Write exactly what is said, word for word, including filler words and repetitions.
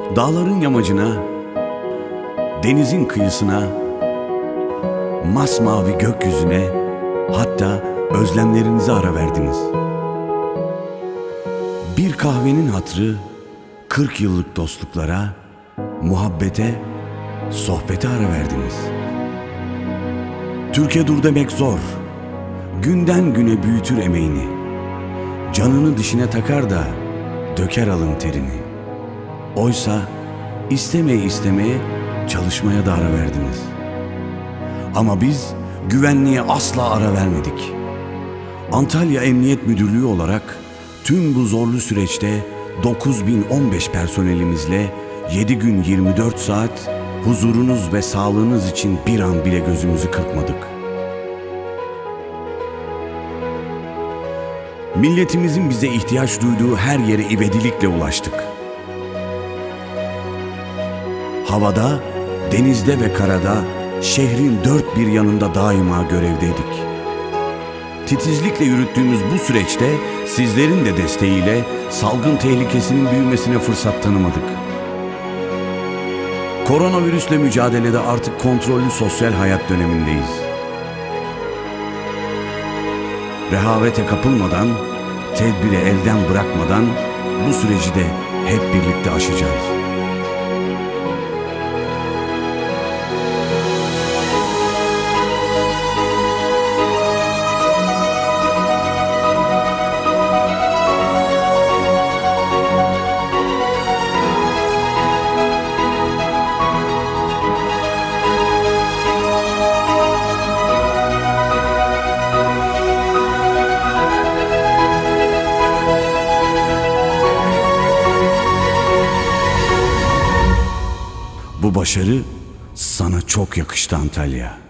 Dağların yamacına, denizin kıyısına, masmavi gökyüzüne, hatta özlemlerinize ara verdiniz. Bir kahvenin hatırı, kırk yıllık dostluklara, muhabbete, sohbete ara verdiniz. Türkiye dur demek zor, günden güne büyütür emeğini, canını dişine takar da döker alın terini. Oysa istemeye istemeye çalışmaya da ara verdiniz. Ama biz güvenliğe asla ara vermedik. Antalya Emniyet Müdürlüğü olarak tüm bu zorlu süreçte dokuz bin on beş personelimizle yedi gün yirmi dört saat huzurunuz ve sağlığınız için bir an bile gözümüzü kırpmadık. Milletimizin bize ihtiyaç duyduğu her yere ivedilikle ulaştık. Havada, denizde ve karada, şehrin dört bir yanında daima görevdeydik. Titizlikle yürüttüğümüz bu süreçte sizlerin de desteğiyle salgın tehlikesinin büyümesine fırsat tanımadık. Koronavirüsle mücadelede artık kontrollü sosyal hayat dönemindeyiz. Rehavete kapılmadan, tedbiri elden bırakmadan bu süreci de hep birlikte aşacağız. Bu başarı sana çok yakıştı Antalya.